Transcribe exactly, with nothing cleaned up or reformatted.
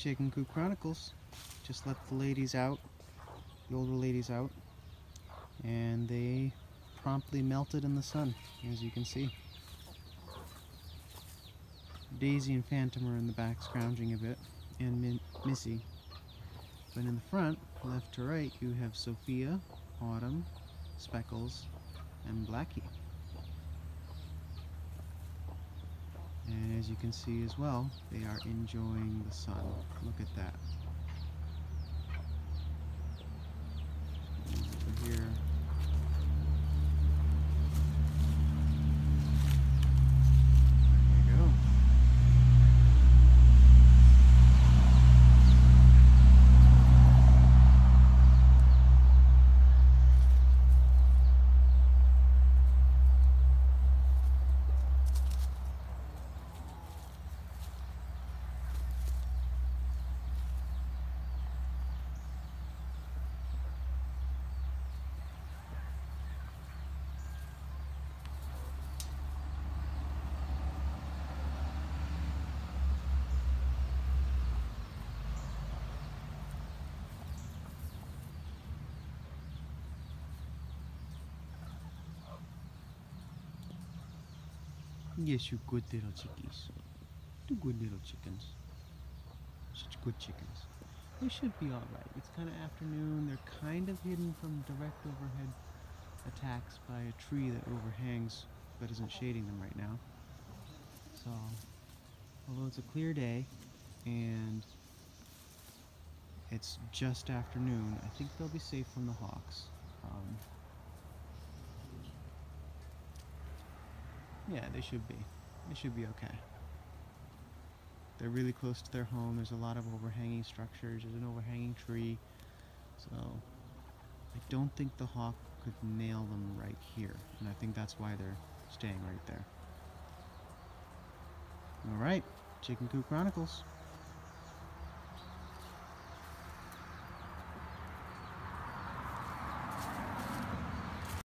Chicken Coop Chronicles. Just let the ladies out, the older ladies out, and they promptly melted in the sun, as you can see. Daisy and Phantom are in the back scrounging a bit, and Min Missy. But in the front, left to right, you have Sophia, Autumn, Speckles, and Blackie. And as you can see as well, they are enjoying the sun. Look at that. Over here. There you go. Yes, you good little chickies. Two good little chickens. Such good chickens. They should be alright. It's kind of afternoon. They're kind of hidden from direct overhead attacks by a tree that overhangs but isn't shading them right now. So, although it's a clear day and it's just afternoon, I think they'll be safe from the hawks. Um, Yeah, they should be. They should be okay. They're really close to their home. There's a lot of overhanging structures. There's an overhanging tree. So I don't think the hawk could nail them right here. And I think that's why they're staying right there. Alright, Chicken Coop Chronicles.